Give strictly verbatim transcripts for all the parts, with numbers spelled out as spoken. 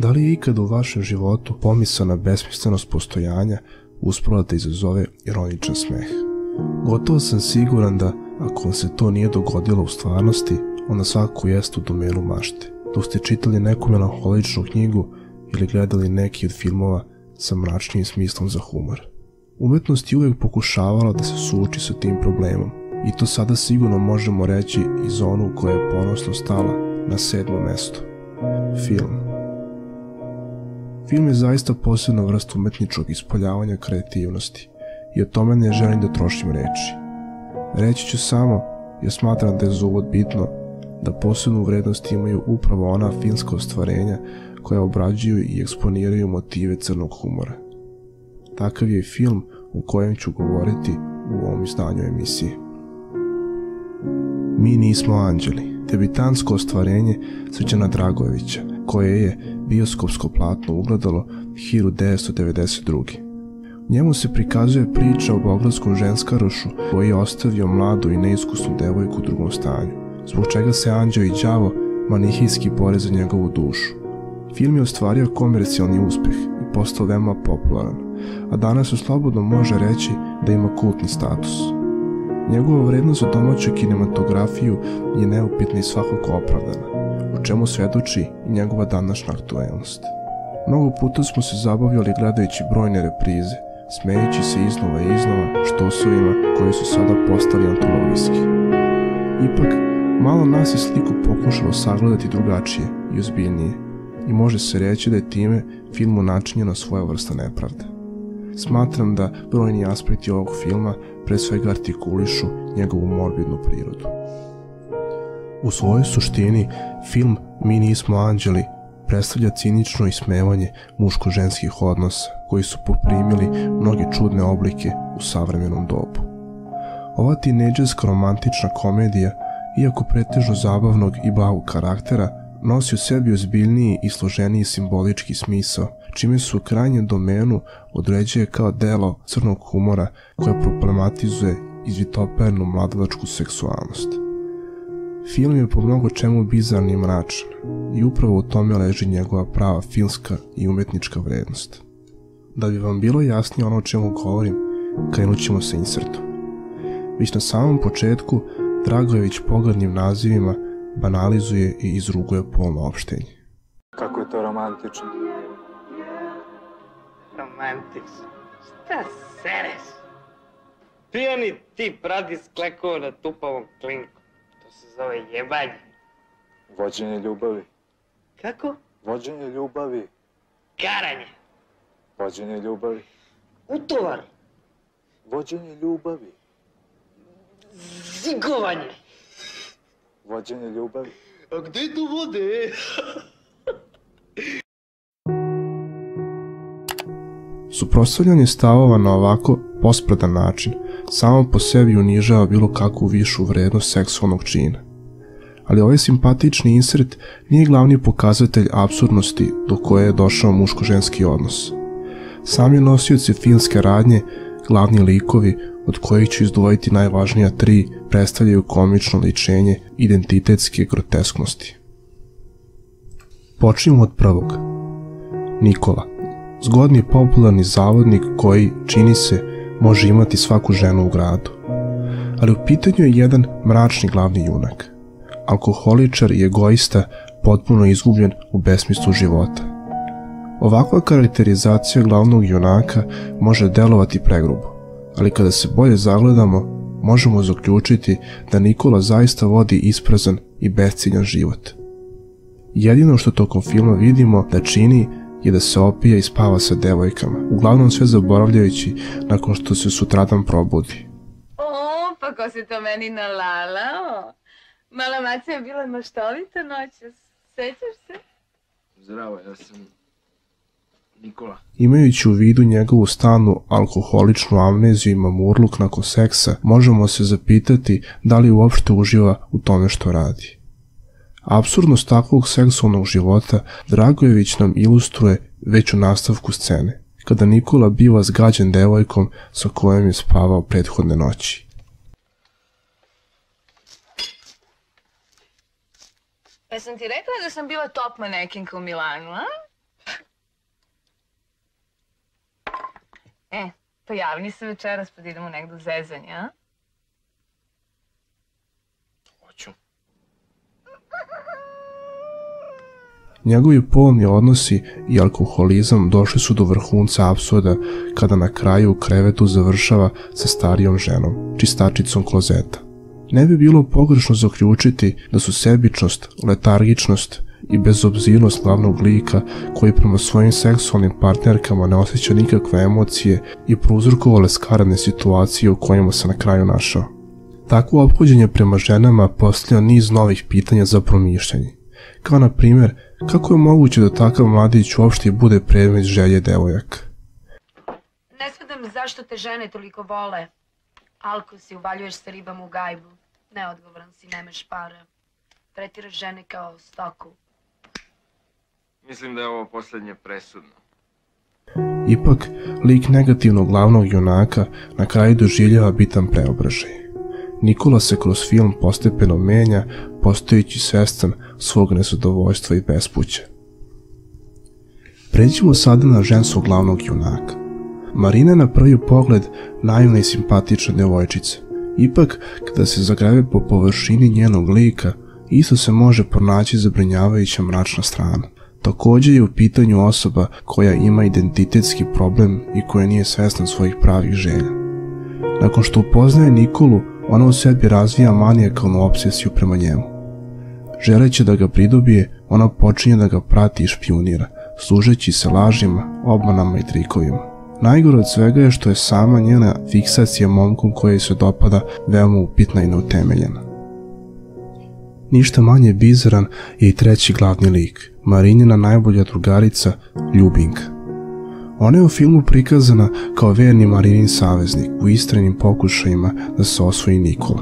Da li je ikada u vašem životu pomisao na besmislenost postojanja uspela da izazove ironičan smeh? Gotovo sam siguran da, ako vam se to nije dogodilo u stvarnosti, onda svakako jeste u domenu mašte. Dok ste čitali neku melanholičnu knjigu ili gledali neki od filmova sa mračnijim smislom za humor. Umetnost je uvijek pokušavala da se suoči sa tim problemom i to sada sigurno možemo reći i za onu koja je ponosno stala na sedmo mesto. Film. Film je zaista posebna vrsta umetničkog ispoljavanja kreativnosti i o tome ne želim da trošim reči. Reći ću samo jer smatram da je za uvod bitno da posebnu vrednost imaju upravo ona filmska ostvarenja koja obrađuju i eksponiraju motive crnog humora. Takav je film o kojem ću govoriti u ovom izdanju emisije. Mi nismo anđeli, debitansko ostvarenje Srđana Dragojevića, koje je bioskopsko platno ugledalo hiljadu devetsto devedeset druge. U njemu se prikazuje priča o beogradskom ženskarošu koji je ostavio mladu i neiskusnu devojku u drugom stanju, zbog čega se anđeo i đavo manihijski bore za njegovu dušu. Film je ostvario komercijalni uspeh i postao veoma popularan, a danas se slobodno može reći da ima kultni status. Njegova vrednost za domaću kinematografiju je neupitna i svakako opravdana, o čemu svedoči i njegova današnja aktuelnost. Mnogo puta smo se zabavljali gledajući brojne reprize, smejući se iznova i iznova štosovima koji su sada postali antologijski. Ipak, malo nas je sliku pokušalo sagledati drugačije i ozbiljnije i može se reći da je time filmu načinjena svoja vrsta nepravda. Smatram da brojni aspekti ovog filma pre svega artikulišu njegovu morbidnu prirodu. U svojoj suštini, film Mi nismo anđeli predstavlja cinično ismevanje muško-ženskih odnosa koji su poprimili mnoge čudne oblike u savremenom dobu. Ova tinejdžerska romantična komedija, iako pretežno zabavnog i blagog karaktera, nosi u sebi ozbiljniji i složeniji simbolički smisao, čime se u krajnjem domenu određuje kao delo crnog humora koja problematizuje izvitopernu mladovačku seksualnost. Film je po mnogo čemu bizarni i mračan i upravo u tome leži njegova prava filmska i umetnička vrednost. Da bi vam bilo jasnije ono o čemu govorim, krenut ćemo sa insertom. Već na samom početku Dragojević pogrdnim nazivima banalizuje i izruguje polno opštenje. Kako je to romantično? Romantično? Šta sereš? Pijani tip radi sklekao na tupavom klinku. To se zove jebanje. Vođenje ljubavi. Kako? Vođenje ljubavi. Karanje. Vođenje ljubavi. Utovar. Vođenje ljubavi. Zigovanje. Vođenje ljubavi. A gde tu vode? Suprotstavljanje stavova na ovako pospredan način samo po sebi unižava bilo kakvu višu vrednost seksualnog čina. Ali ovaj simpatični insert nije glavni pokazatelj apsurdnosti do koje je došao muško-ženski odnos. Sami nosioci filmske radnje, glavni likovi, od kojih ću izdvojiti najvažnija tri, predstavljaju komično ličenje identitetske grotesknosti. Počnimo od prvog. Nikola. Zgodni popularni zavodnik koji, čini se, može imati svaku ženu u gradu. Ali u pitanju je jedan mračni glavni junak. Alkoholičar i egoista potpuno izgubljen u besmislu života. Ovakva karakterizacija glavnog junaka može delovati pregrubo, ali kada se bolje zagledamo, možemo zaključiti da Nikola zaista vodi isprazan i besciljan život. Jedino što tokom filma vidimo da čini je da se opija i spava sa devojkama, uglavnom sve zaboravljajući nakon što se sutradan probudi. O, pa ko se to meni nalalao? Mala maca je bila maštovita noćas, sećaš se? Zdravo, ja sam Nikola. Imajući u vidu njegovu stalnu alkoholičnu amneziju i mamurluk nakon seksa, možemo se zapitati da li uopšte uživa u tome što radi. Apsurdnost takvog seksualnog života Dragojević nam ilustruje već u nastavku scene, kada Nikola biva zgađen devojkom sa kojom je spavao prethodne noći. Pa sam ti rekla da sam bila top manekinka u Milanu, a? E, pa javni se večeras pa da idemo negdje u zezanje, a? Hoću. Njegovi polni odnosi i alkoholizam došli su do vrhunca apsurda kada na kraju u krevetu završava sa starijom ženom, čistačicom klozeta. Ne bi bilo pogrešno zaključiti da su sebičnost, letargičnost i bezobzirnost glavnog lika koji prema svojim seksualnim partnerkama ne osjeća nikakve emocije i prouzrokovale skaradne situacije u kojima se na kraju našao. Takvo ophođenje prema ženama postavlja niz novih pitanja za promišljanje, kao na primjer kako je moguće da takav mladić uopšte bude predmet želje devojaka. Ne svedam zašto te žene toliko vole. Alko si, uvaljuješ se ribama u gajbu. Neodgovoran si, nemaš para. Tretiraš žene kao stoku. Mislim da je ovo posljednje presudno. Ipak, lik negativnog glavnog junaka na kraju doživljava bitan preobražaj. Nikola se kroz film postepeno menja, postajući svestan svog nezadovoljstva i bespuća. Pređimo sada na ženskog glavnog junaka. Marina je na prvi pogled naivna i simpatična djevojčica. Ipak, kada se zagrebe po površini njenog lika, isto se može pronaći zabrinjavajuća mračna strana. Također je u pitanju osoba koja ima identitetski problem i koja nije svjesna svojih pravih želja. Nakon što upoznaje Nikolu, ona u sebi razvija manijakalnu obsesiju prema njemu. Želeći da ga pridobije, ona počinje da ga prati i špijunira, služeći se lažima, obmanama i trikovima. Najgore od svega je što je sama njena fiksacija momkom koji se dopada veoma upitna i neutemeljena. Ništa manje bizaran je i treći glavni lik, Marinina najbolja drugarica, Ljubinka. Ona je u filmu prikazana kao verni Marinin saveznik u istrajnim pokušajima da se osvoji Nikola.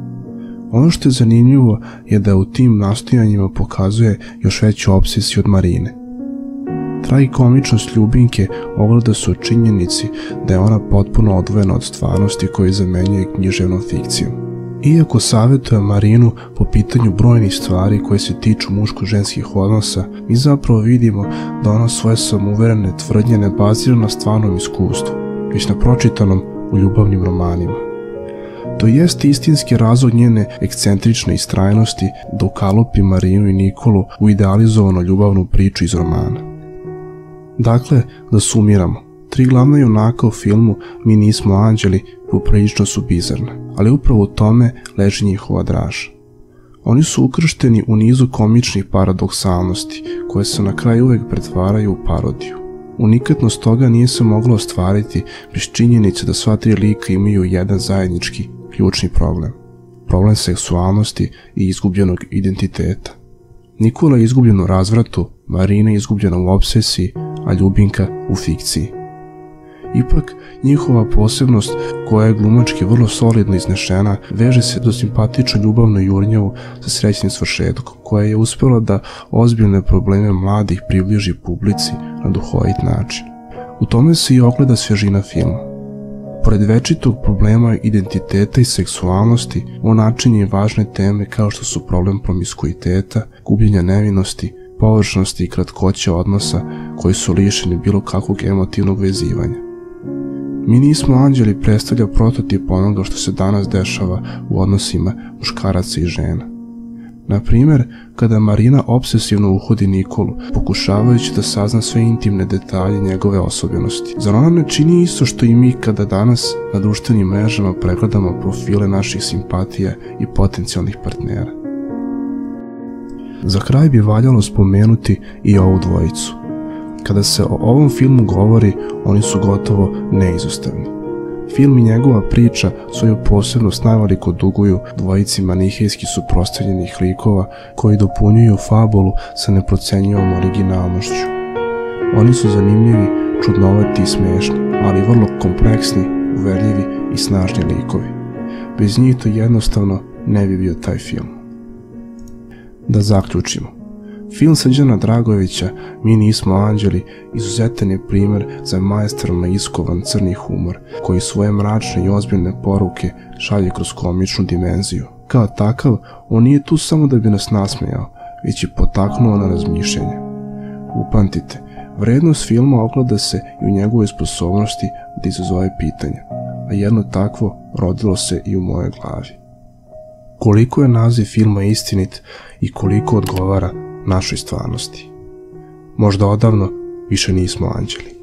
Ono što je zanimljivo je da u tim nastojanjima pokazuje još veću obsesiju od Marine. Tragikomičnost Ljubinke ogleda se u činjenici da je ona potpuno odvojena od stvarnosti koju zamenjuje književnom fikcijom. Iako savjetuje Marinu po pitanju brojnih stvari koje se tiču muško-ženskih odnosa, mi zapravo vidimo da ona svoje samouverene tvrdnje ne bazira na stvarnom iskustvu, već na pročitanom u ljubavnim romanima. To jeste istinski razlog njene ekscentrične istrajnosti da ukalupi Marinu i Nikolu u idealizovanu ljubavnu priču iz romana. Dakle, da sumiramo, tri glavna junaka u filmu Mi nismo anđeli poprilično su bizarne, ali upravo u tome leži njihova draža. Oni su ukršteni u nizu komičnih paradoksalnosti koje se na kraju uvek pretvaraju u parodiju. Unikatnost toga nije se moglo ostvariti bez činjenice da sva tri lika imaju jedan zajednički ključni problem. Problem seksualnosti i izgubljenog identiteta. Nikola je izgubljen u razvratu, Marina je izgubljena u obsesiji, a Ljubinka u fikciji. Ipak, njihova posebnost, koja je glumački vrlo solidno iznešena, veže se do simpatično ljubavnu jurnjavu sa srećnim svršetkom, koja je uspjela da ozbiljne probleme mladih približi publici na duhovit način. U tome se i ogleda svježina filma. Pored večitog problema identiteta i seksualnosti, on načinje važne teme kao što su problem promiskuiteta, gubljenja nevinosti, površnosti i kratkoće odnosa koji su lišeni bilo kakvog emotivnog vezivanja. Mi nismo anđeli predstavlja prototip onoga što se danas dešava u odnosima muškaraca i žena. Na primjer, kada Marina obsesivno uhodi Nikolu, pokušavajući da sazna sve intimne detalje njegove osobenosti. Zar ona ne čini isto što i mi kada danas na društvenim mrežama pregledamo profile naših simpatija i potencijalnih partnera? Za kraj bi valjalo spomenuti i ovu dvojicu. Kada se o ovom filmu govori, oni su gotovo neizostavni. Film i njegova priča svoju posebnost najveliko duguju dvojici manihejski suprotstavljenih likova koji dopunjuju fabulu sa neprocenjivom originalnošću. Oni su zanimljivi, čudnovati i smešni, ali vrlo kompleksni, uverljivi i snažni likovi. Bez njih to jednostavno ne bi bio taj film. Da zaključimo. Film Srđana Dragojevića Mi nismo anđeli izuzetan je primjer za maestralno iskovan crni humor koji svoje mračne i ozbiljne poruke šalje kroz komičnu dimenziju. Kao takav, on nije tu samo da bi nas nasmejao, već i potaknuo na razmišljanje. Upamtite, Vrednost filma ogleda se i u njegovoj sposobnosti da izazove pitanja, a jedno takvo rodilo se i u mojoj glavi. Koliko je naziv filma istinit i koliko odgovara našoj stvarnosti? Možda odavno više nismo anđeli.